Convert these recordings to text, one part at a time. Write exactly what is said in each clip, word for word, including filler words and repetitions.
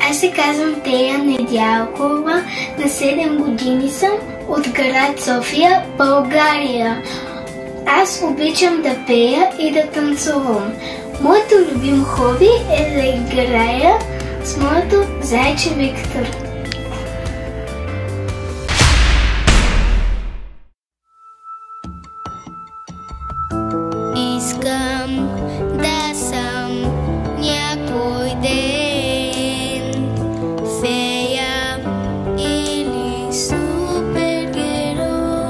Аз се казвам Тея Недялкова, на седем години съм от град София, България. Аз обичам да пея и да танцувам. Моето любимо хоби е да играя с моето зайче Виктор. Искам да съм някой ден фея или супергерой.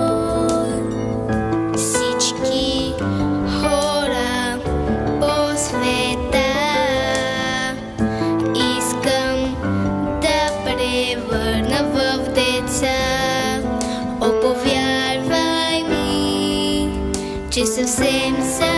Всички хора по света искам да превърна в деца. О, повярвай ми, че съвсем са